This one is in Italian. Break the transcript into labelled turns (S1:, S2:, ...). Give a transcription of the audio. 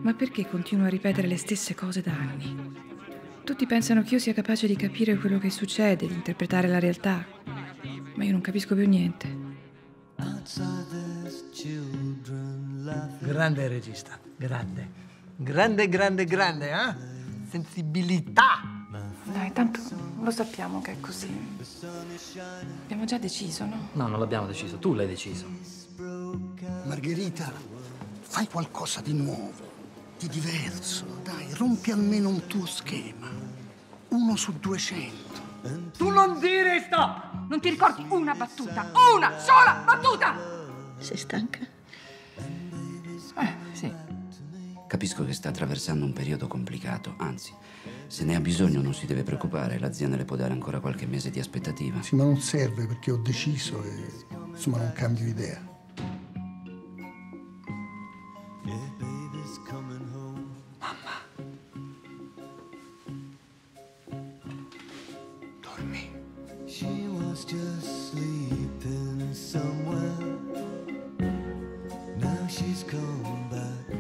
S1: Ma perché continuo a ripetere le stesse cose da anni? Tutti pensano che io sia capace di capire quello che succede, di interpretare la realtà. Ma io non capisco più niente.
S2: Grande regista, grande. Grande, grande, grande, eh? Sensibilità!
S1: Dai, tanto lo sappiamo che è così. Abbiamo già deciso, no?
S3: No, non l'abbiamo deciso, tu l'hai deciso.
S4: Margherita, fai qualcosa di nuovo, di diverso. Dai, rompi almeno un tuo schema. 1 su 200.
S2: Tu non dire stop!
S1: Non ti ricordi una battuta? Una sola battuta!
S5: Sei stanca?
S1: Sì.
S6: Capisco che sta attraversando un periodo complicato, anzi, se ne ha bisogno non si deve preoccupare, l'azienda le può dare ancora qualche mese di aspettativa.
S4: Sì, ma non serve perché ho deciso e insomma non cambio idea. Dormi.
S7: She was just sleeping somewhere. Now she's come back.